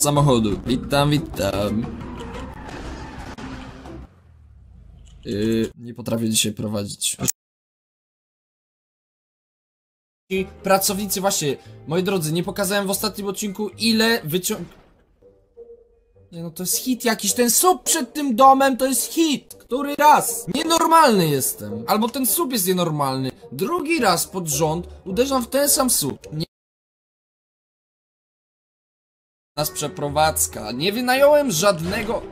Samochodu. Witam, witam. Nie potrafię dzisiaj prowadzić. I pracownicy, właśnie, moi drodzy, nie pokazałem w ostatnim odcinku, ile Nie no, to jest hit jakiś, ten słup przed tym domem to jest hit. Który raz? Nienormalny jestem. Albo ten słup jest nienormalny. Drugi raz pod rząd uderzam w ten sam słup. Nie... Nas przeprowadzka. Nie wynająłem żadnego...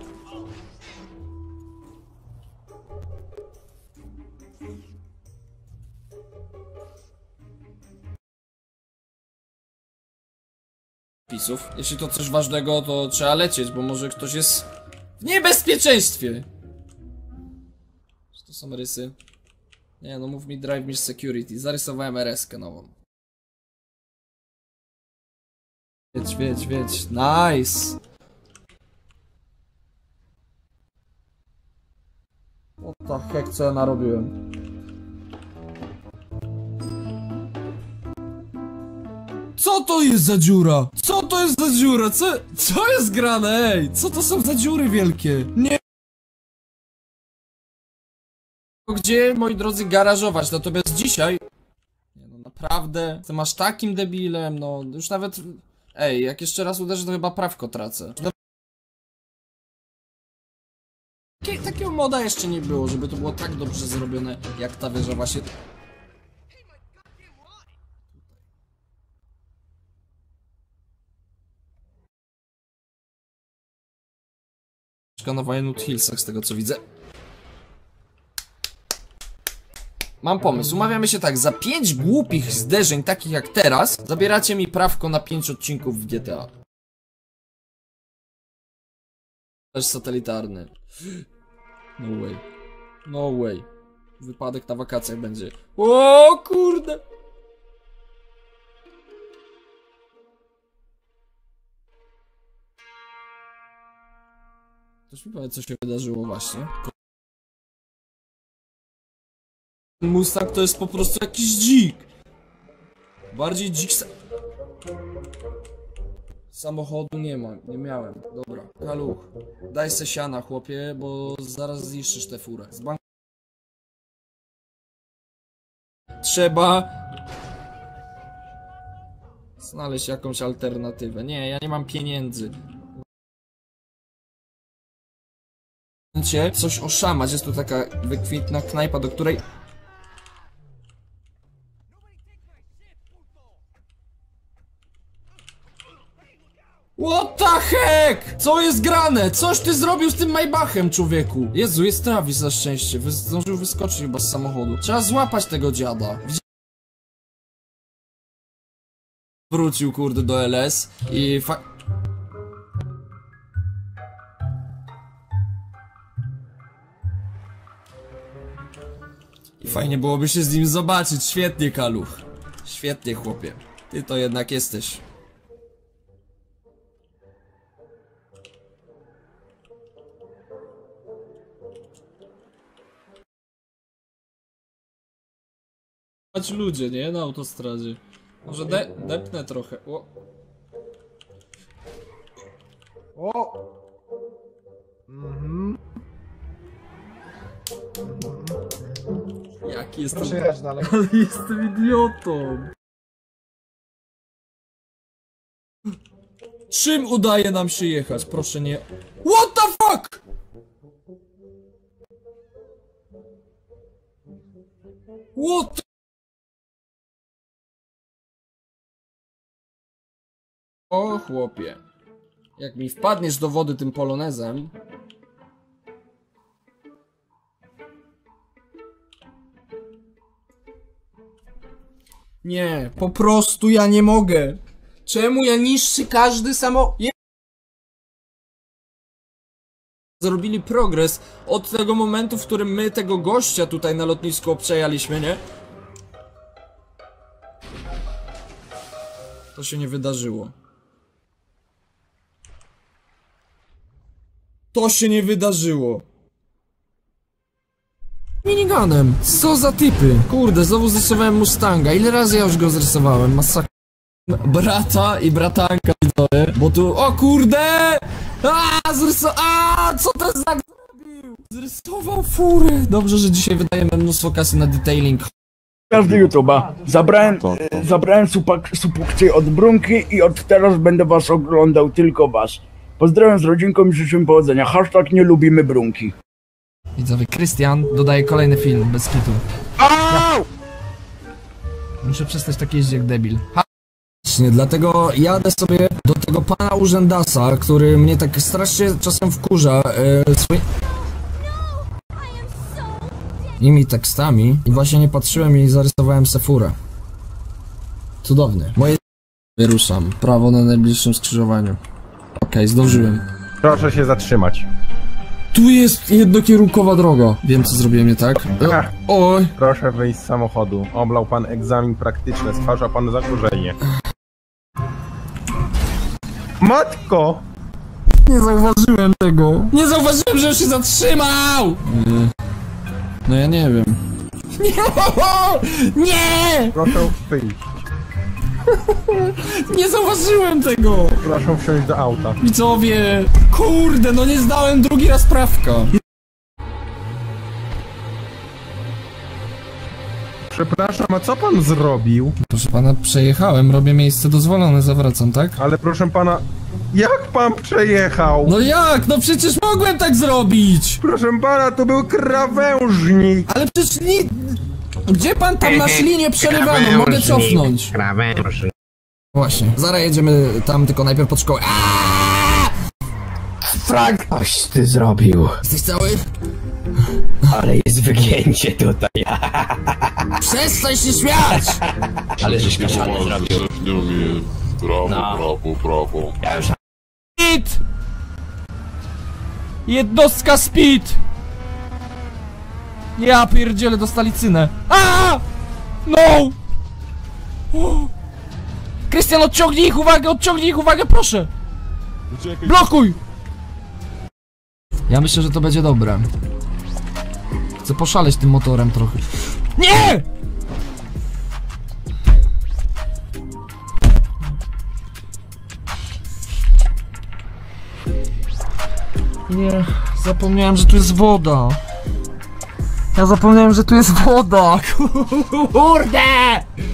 Pisów. Jeśli to coś ważnego, to trzeba lecieć, bo może ktoś jest w niebezpieczeństwie. Czy to są rysy? Nie no, mów mi Drive Miss Security. Zarysowałem RS-kę nową. Wiedź, wiedź, wiedź. Nice! What the heck, co ja narobiłem? Co to jest za dziura? Co to jest za dziura? Co jest grane, ej? Co to są za dziury wielkie? Nie. Gdzie, moi drodzy, garażować? Natomiast dzisiaj... Nie no, naprawdę... Jestem aż takim debilem, no... Już nawet... Ej, jak jeszcze raz uderzę, to chyba prawko tracę. Takiego moda jeszcze nie było, żeby to było tak dobrze zrobione, jak ta wieża właśnie... Na Wynwood Hillsach, z tego co widzę. Mam pomysł, umawiamy się tak, za 5 głupich zderzeń, takich jak teraz, zabieracie mi prawko na 5 odcinków w GTA. Też satelitarny. No way. No way. Wypadek na wakacjach będzie. O kurde! Ktoś mi powie, co się wydarzyło właśnie. Mustang to jest po prostu jakiś dzik. Bardziej dzik samochodu nie mam, nie miałem. Dobra, kaluch. Daj se siana, chłopie, bo zaraz zniszczysz tę furę. Trzeba znaleźć jakąś alternatywę. Nie, ja nie mam pieniędzy. Coś oszamać, jest tu taka wykwintna knajpa, do której... What the heck? Co jest grane? Coś ty zrobił z tym Maybachem, człowieku. Jezu, jest Travis na szczęście. Zdążył wyskoczyć chyba z samochodu. Trzeba złapać tego dziada. Wrócił, kurde, do LS i fajnie byłoby się z nim zobaczyć. Świetnie, kaluch. Świetnie, chłopie. Ty to jednak jesteś. Chodź ludzie, nie? Na autostradzie. Może depnę trochę. O. O! Jaki jestem... Proszę jechać dalej. Ale jestem idiotą. Czym udaje nam się jechać? Proszę nie... What the fuck? What the... O chłopie. Jak mi wpadniesz do wody tym polonezem... Nie, po prostu ja nie mogę. Czemu ja niszczy każdy Zrobili progres od tego momentu, w którym my tego gościa tutaj na lotnisku obczajaliśmy, nie? To się nie wydarzyło. To się nie wydarzyło. Miniganem. Co za typy? Kurde, znowu zrysowałem Mustanga. Ile razy ja już go zrysowałem? Masakra. Brata i bratanka. bo tu... O kurde! Co ten znak zrobił? Zrysował furę. Dobrze, że dzisiaj wydajemy mnóstwo kasy na detailing. Każdy YouTube'a. Zabrałem supukcję od Brunki i od teraz będę was oglądał, tylko was. Pozdrawiam z rodzinką i życzę powodzenia. Hashtag nie lubimy Brunki. Widzowie, Krystian dodaje kolejny film, bez kitu. Muszę przestać tak jeździć jak debil. Dlatego jadę sobie do tego pana urzędasa, który mnie tak strasznie czasem wkurza swoimi tekstami i właśnie nie patrzyłem i zarysowałem se furę. Cudowny. Wyruszam. Prawo na najbliższym skrzyżowaniu. Okej, zdążyłem. Proszę się zatrzymać. Tu jest jednokierunkowa droga. Wiem, co zrobiłem nie tak. Oj. Proszę wyjść z samochodu. Oblał pan egzamin praktyczny, stwarza pan zagrożenie. Matko! Nie zauważyłem tego. Nie zauważyłem, że już się zatrzymał! No ja nie wiem. Nie! Proszę wyjść. Nie zauważyłem tego! Proszę wsiąść do auta. Widzowie! Kurde, no nie zdałem drugi raz prawka. Przepraszam, a co pan zrobił? Proszę pana, przejechałem, robię miejsce dozwolone, zawracam, tak? Ale proszę pana, jak pan przejechał? No jak? No przecież mogłem tak zrobić! Proszę pana, to był krawężnik! Ale przecież nie... Gdzie pan tam masz linię przerywaną? Mogę cofnąć. Właśnie, zaraz jedziemy tam, tylko najpierw pod szkołę. Frank! Coś ty zrobił. Jesteś cały? Ale jest wygięcie tutaj. Przestań się śmiać! Ale żeś kaszany zrobił. Prawo. Ja już... Speed! Jednostka speed! Ja pierdzielę, dostali cynę. No! Krystian, odciągnij ich uwagę, proszę! Blokuj! Ja myślę, że to będzie dobre. Chcę poszaleć tym motorem trochę. Nie! Nie, zapomniałem, że tu jest woda. Ja zapomniałem, że tu jest woda. Kurde!